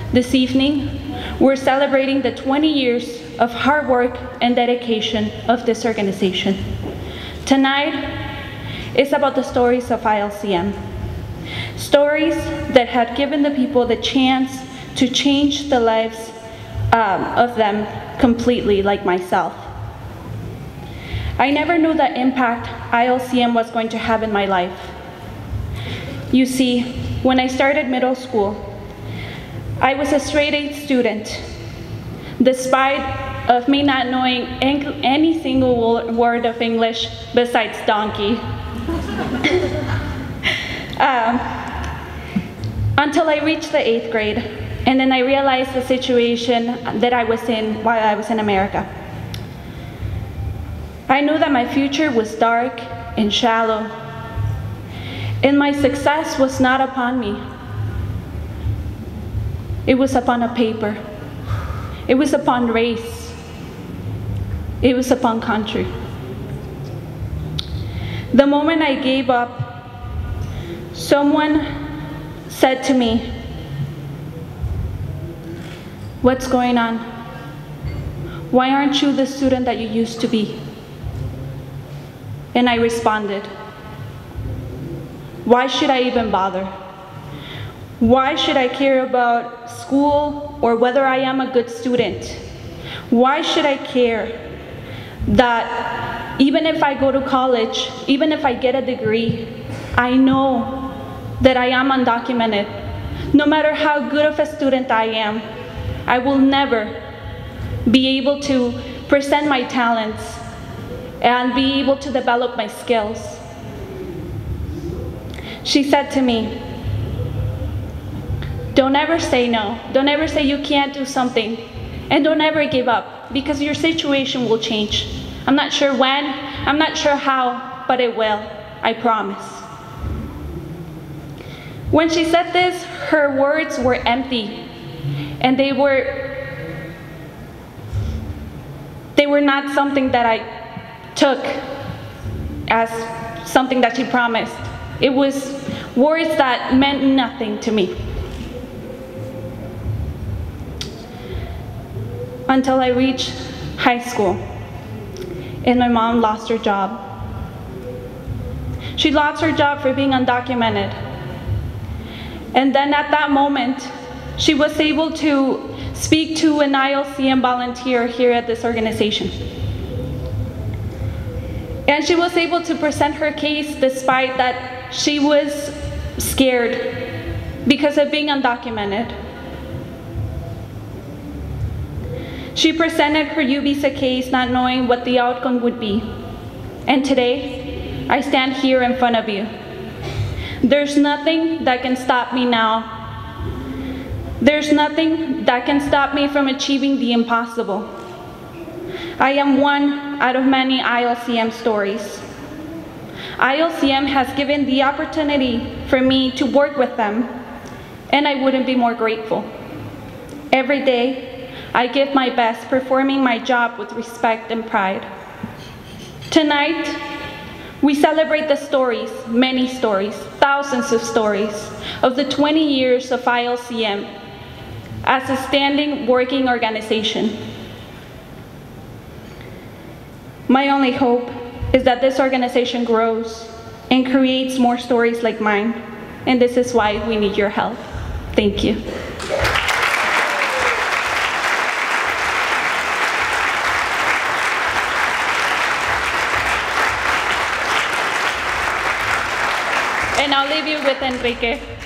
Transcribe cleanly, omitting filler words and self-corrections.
This evening, we're celebrating the 20 years of hard work and dedication of this organization. Tonight is about the stories of ILCM. Stories that had given the people the chance to change the lives of them completely, like myself. I never knew the impact ILCM was going to have in my life. You see, when I started middle school, I was a straight-A student, despite of me not knowing any single word of English besides donkey. Until I reached the 8th grade, and then I realized the situation that I was in while I was in America. I knew that my future was dark and shallow, and my success was not upon me. It was upon a paper. It was upon race. It was upon country. The moment I gave up, someone said to me, "What's going on? Why aren't you the student that you used to be?" And I responded, "Why should I even bother? Why should I care about school or whether I am a good student? Why should I care that even if I go to college, even if I get a degree, I know that I am undocumented. No matter how good of a student I am, I will never be able to present my talents and be able to develop my skills." She said to me, "Don't ever say no. Don't ever say you can't do something. And don't ever give up, because your situation will change. I'm not sure when, I'm not sure how, but it will. I promise." When she said this, her words were empty, and they were not something that I took as something that she promised. It was words that meant nothing to me. Until I reached high school, and my mom lost her job. She lost her job for being undocumented. And then at that moment, she was able to speak to an ILCM volunteer here at this organization. And she was able to present her case despite that she was scared because of being undocumented. She presented her U visa case not knowing what the outcome would be. And today, I stand here in front of you. There's nothing that can stop me now. There's nothing that can stop me from achieving the impossible. I am one out of many ILCM stories. ILCM has given the opportunity for me to work with them, and I wouldn't be more grateful. Every day, I give my best performing my job with respect and pride. Tonight, we celebrate the stories, many stories, thousands of stories, of the 20 years of ILCM as a standing working organization. My only hope is that this organization grows and creates more stories like mine, and this is why we need your help. Thank you. And I'll leave you with Enrique.